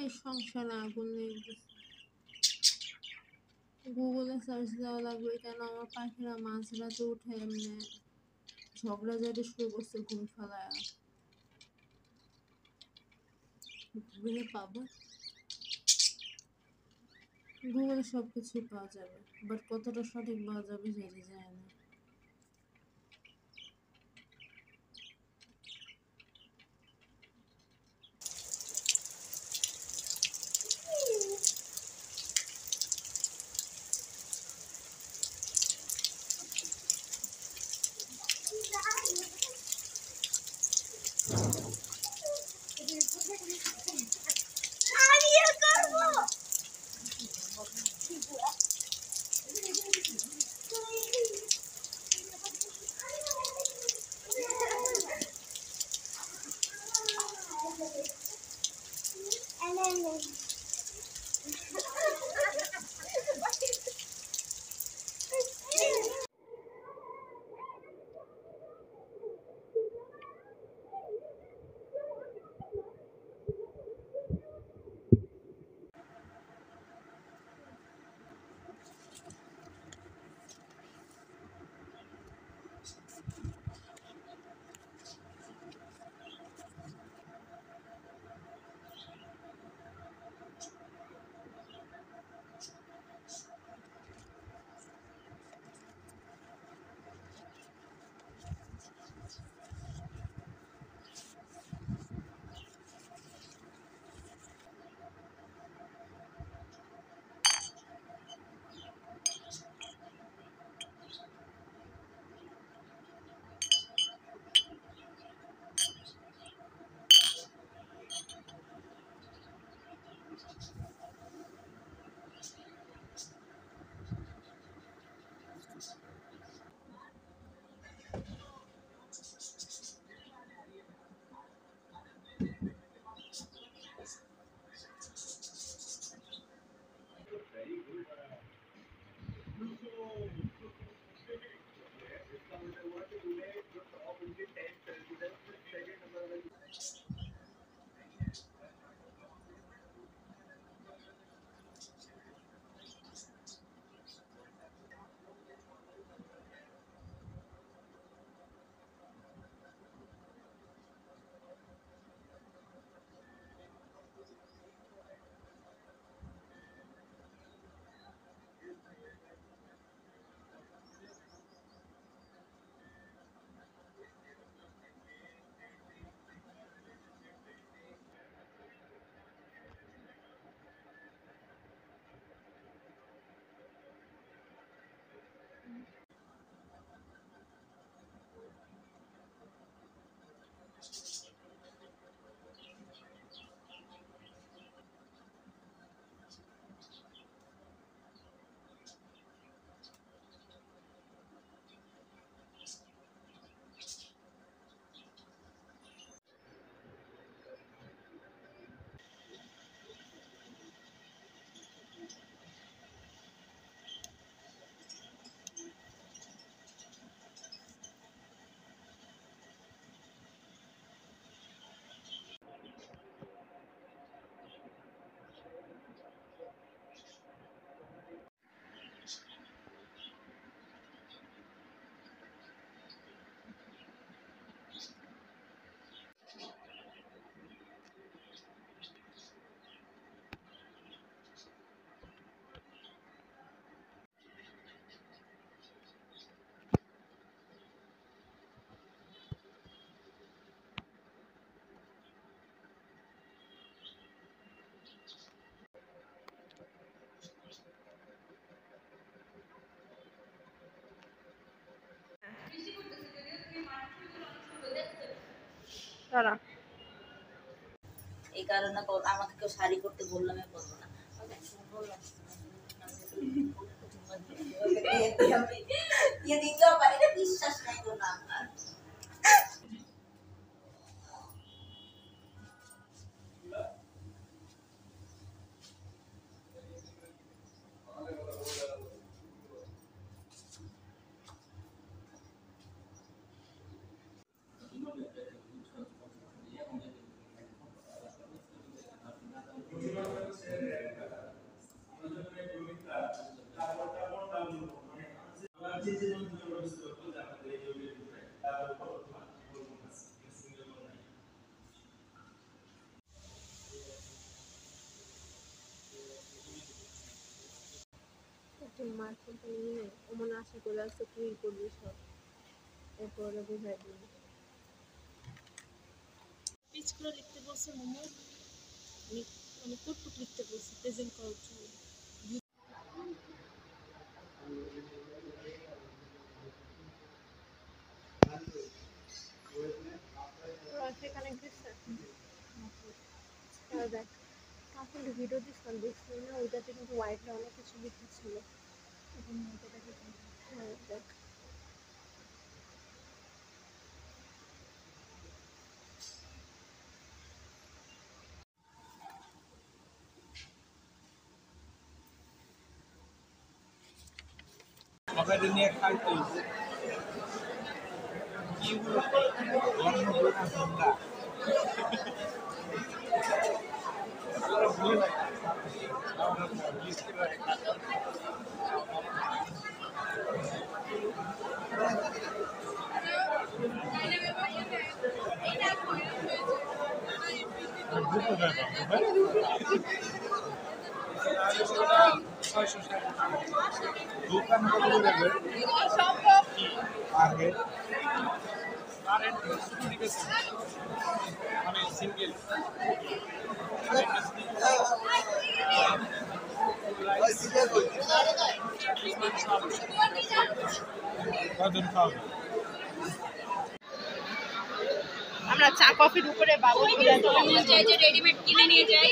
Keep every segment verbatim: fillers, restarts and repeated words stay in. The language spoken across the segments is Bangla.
সংসারে আগুন লেগে গেছে। গুগলে সার্চ দেওয়া লাগবে কেন আমার পাখিরা মাঝরাতে উঠে এমনি ঝগড়াঝাটি শুরু করছে ঘুম ফালায়। গুগলে পাবো, গুগলে সব কিছুই পাওয়া যাবে, বাট কতটা সঠিক পাওয়া যাবে সেটা যায় না। তারা এই কারণে আমাকে কেউ শাড়ি করতে বললাম বলবো না বিশ্বাস নাই কোনো আমার মার ফোনটা নিয়ে ও মনে আশা করে আসছে তুই করবি সব, এরপরে বুঝাই দিবি। পিচ করে লিখতে বলছে মোমো, আমি মানে কুটকুট লিখতে বলছি প্রেজেন্ট করার জন্য। সেখানে দিচ্ছে দেখ কাকুলি ভিডিও দিচ্ছিলাম দেখছি না, ওইটাতে কিন্তু হোয়াইটে অনেক কিছু লিখেছিল। হ্যাঁ দেখ সবাই নিয়ে খাইতে কি হলো গরম হলো না ঠান্ডা আমরা ভুলে যাই আমরা মিস করে দুটো ব্যাপার দোকান কত করে সম্ভব আগে কারেন্ট ঠিক আছে আমি সিঙ্গেল আমরা চা কফির উপরে বাবু নিয়ে যাই যে রেডিমেড কিনে নিয়ে যাই।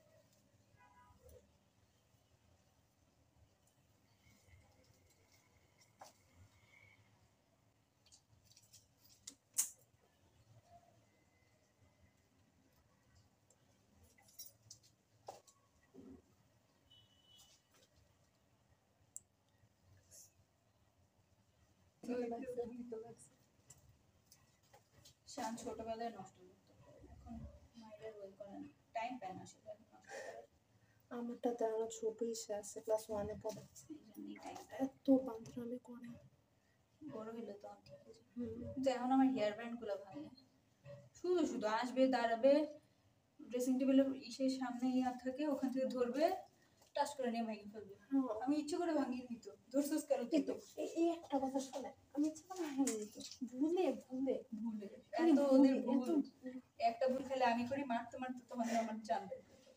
শান ছোটবেলায় নষ্ট করতো, এখন মায়ের বই করে না, টাইম পায় না সেটা নষ্ট করে। আমারটা তো আরো ছোট হিসেবে আছে, ক্লাস ওয়ানে পড়ে, এত বান্ধরামি করে। বড় হইলে তো ঠিক আছে, কিন্তু এখন আমার হেয়ার ব্যান্ড গুলো ভাঙে, শুধু শুধু আসবে দাঁড়াবে ড্রেসিং টেবিলের ইসের সামনে ইয়া থাকে, ওখান থেকে ধরবে টাচ করে নিয়ে ভেঙে ফেলবে। আমি ইচ্ছে করে ভাঙিয়ে দিত, ধরছিস কেন তুই? তো এই একটা কথা শোনে, আমি ইচ্ছে করে ভাঙিয়ে দিত, ভুলে ভুলে ভুলে এত ওদের ভুল, একটা ভুল খেলে আমি করি, মারতে মারতে তখন আমার জানবে।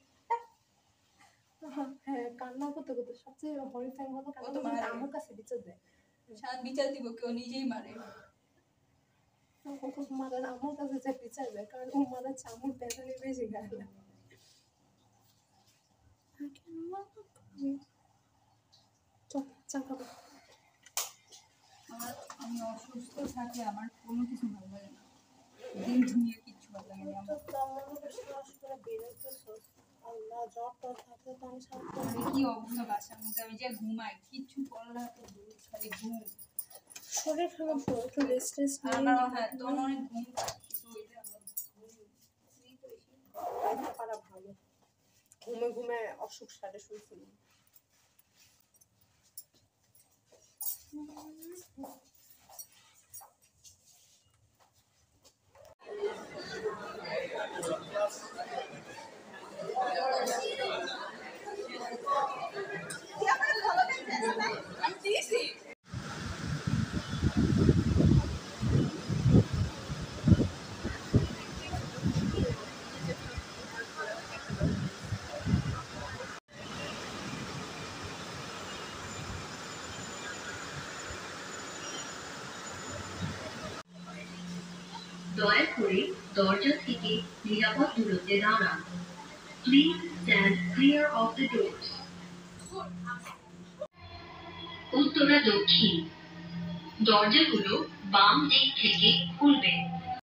হ্যাঁ কান্না করতে করতে সবচেয়ে হরিফাইং হলো কান্না আমার কাছে বিচার দেয়। শান বিচার দিব, কেউ নিজেই মারে। মারার আমার কাছে যে বিচার দেয়, কারণ ও মারা চামড় পেছনে বেশি গায়ে লাগে। চল চা খাবো। আমার আমি অসুস্থ থাকলে আমার কোনো কিছু ভালো লাগে না, দিন দুনিয়া কিচ্ছু ভালো লাগে না আমার। আল্লাহ জ্বর টর থাকলে তো আমি শান্তি। আমি কি অবস্থা বাসার মধ্যে, আমি যে ঘুমাই কিচ্ছু করলে খালি ঘুম, শরীর খারাপ তো একটু রেস্ট টেস্ট আমার হ্যাঁ তখন অনেক ঘুম পায়, কিন্তু ওই যে আমার ঘুম পারা ভালো, ঘুমে ঘুমে অসুখ সারে শুয়েছিল। দয়া করে দরজা থেকে নিরাপদ দূরত্বে দাঁড়ান। Please stand clear of the doors. Uttara দক্ষিণ, দরজাগুলো বাম দিক থেকে খুলবে।